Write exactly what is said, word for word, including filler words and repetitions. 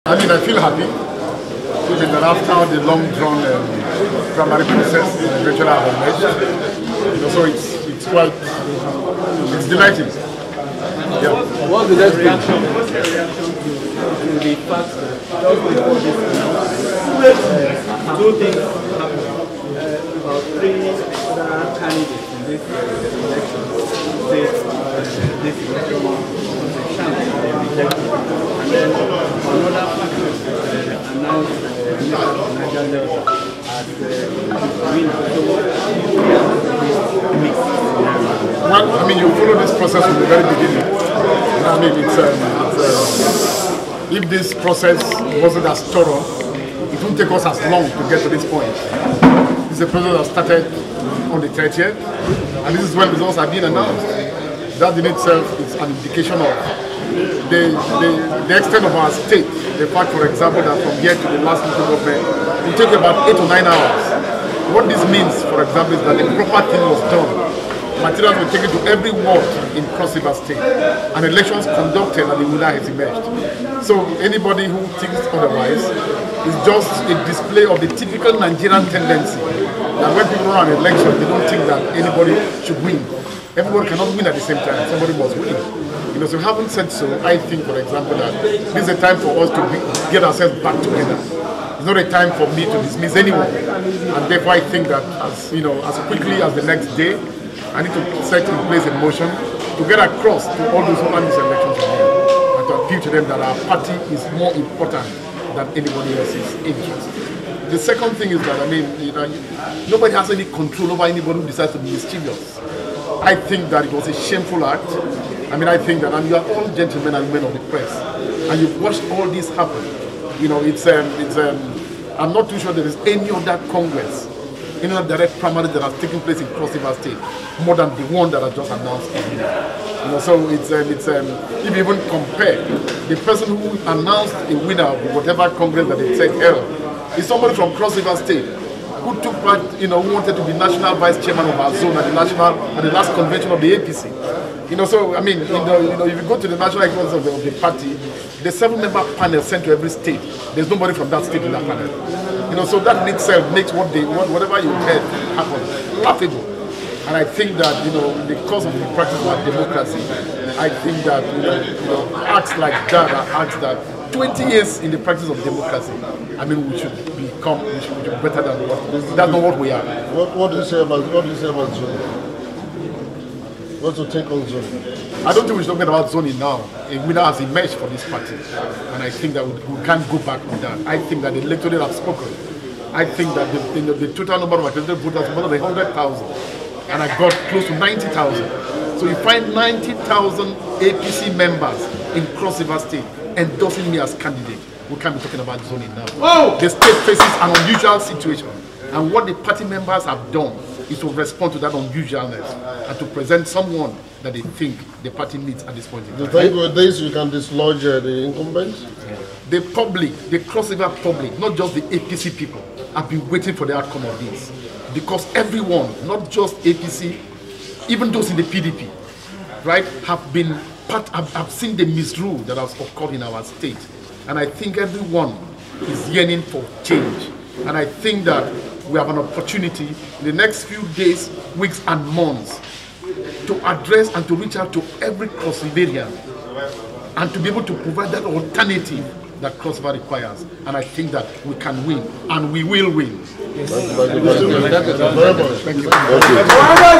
I mean, I feel happy. I mean, that after the long-drawn um, primary process, eventually I have emerged. You know, so it's it's quite it's delighting. Yeah. What's the next reaction to the fact that just before this announcement, two things happened? Uh, about three other candidates in this uh, election say uh, this election was a chance for the rejected. And then another factor uh, announced uh, Niger Delta as uh, winner. So what is mixed? Well, I mean, you follow this process from the very beginning. I mean, it's, um, it's um, if this process wasn't as thorough, it wouldn't take us as long to get to this point. This is a process that started on the thirtieth, and this is when results are being announced. That in itself is an indication of the, the, the extent of our state. The fact, for example, that from here to the last local government, it will take about eight or nine hours. What this means, for example, is that the proper thing was done. Materials were taken to every ward in Cross River State, and elections conducted and the winner has emerged. So anybody who thinks otherwise is just a display of the typical Nigerian tendency that when people run an election, they don't think that anybody should win. Everybody cannot win at the same time. Somebody must win. You know, so having said so, I think, for example, that this is a time for us to be, get ourselves back together. It's not a time for me to dismiss anyone, and therefore I think that as you know, as quickly as the next day, I need to set in place a motion to get across to all those who run these elections again and to appeal to them that our party is more important than anybody else's interest. The second thing is that, I mean, you know, nobody has any control over anybody who decides to be mischievous. I think that it was a shameful act. I mean, I think that, and you are all gentlemen and women of the press, and you've watched all this happen. You know, it's, um, it's um, I'm not too sure there is any other Congress, any other direct primary that has taken place in Cross River State more than the one that I just announced. You know, so it's um, it's um, if you even compare the person who announced a winner of whatever Congress that they said held is somebody from Cross River State who took part, you know, who wanted to be national vice chairman of our zone at the national at the last convention of the A P C. You know, so I mean, you know, you know, if you go to the national headquarters of the, of the party, the seven-member panel sent to every state. There's nobody from that state in that panel. You know, so that in itself makes what they, what, whatever you heard happen laughable. And I think that, you know, because of the practice of our democracy, I think that, you know, you know, acts like that are acts that twenty years in the practice of democracy, I mean, we should become, we should, we should be better than what, that's not what we are. What, what do you say about, what do you say about zoning? What's your take on zoning? I don't think we should talk about zoning now. A winner has emerged for this party, and I think that we, we can't go back on that. I think that the electorate have spoken. I think that the, the, the total number of accredited voters was more than one hundred thousand, and I got close to ninety thousand. So you find ninety thousand A P C members in Cross River State endorsing me as candidate. We can't be talking about zoning now. Whoa! The state faces an unusual situation, and what the party members have done is to respond to that unusualness and to present someone that they think the party needs at this point in time. Do you think with this you can dislodge uh, the incumbents? The public, the Cross River public, not just the A P C people, have been waiting for the outcome of this. Because everyone, not just A P C, even those in the P D P, right, have been part, have, have seen the misrule that has occurred in our state. And I think everyone is yearning for change. And I think that we have an opportunity in the next few days, weeks and months to address and to reach out to every Cross Riverian and to be able to provide that alternative that Cross River requires. And I think that we can win, and we will win. Yes. Thank you very much. Thank you.